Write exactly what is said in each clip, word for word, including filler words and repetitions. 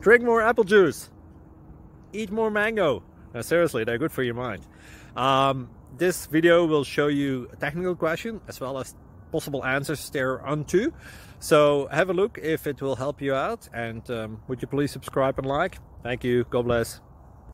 Drink more apple juice. Eat more mango. Now, seriously, they're good for your mind. Um, this video will show you a technical question as well as possible answers thereunto. So have a look if it will help you out, and um, would you please subscribe and like? Thank you. God bless.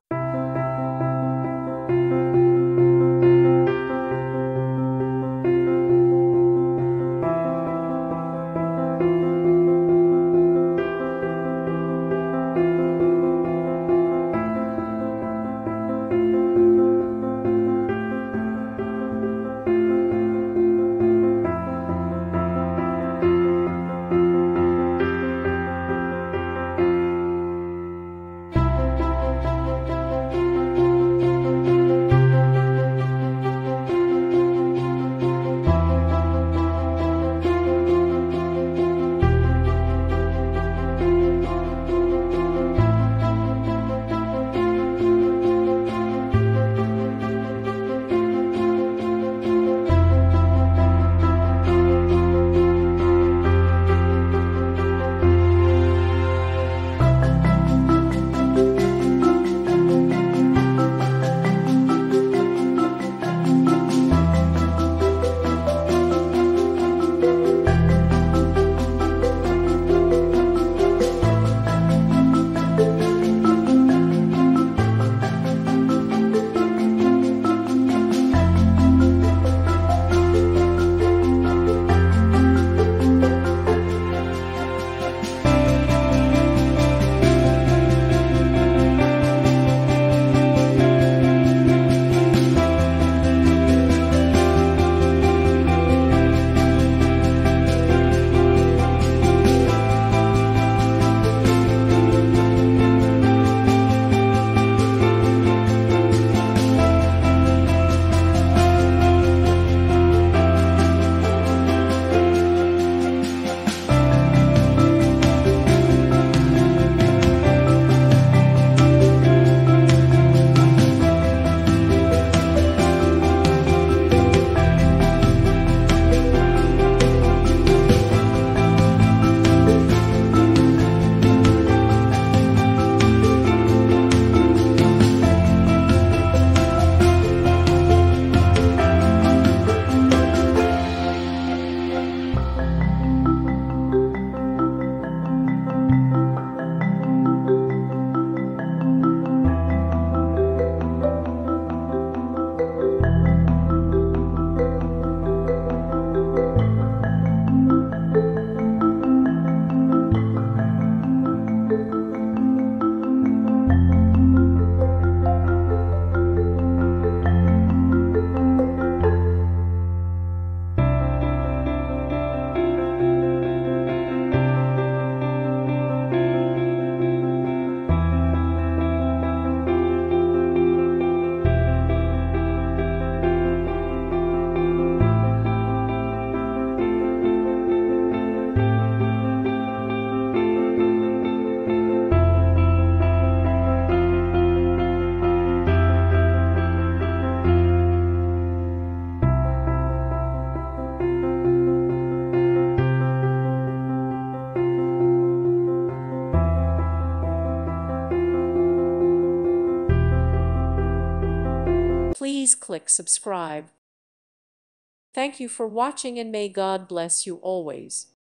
Please click subscribe. Thank you for watching, and may God bless you always.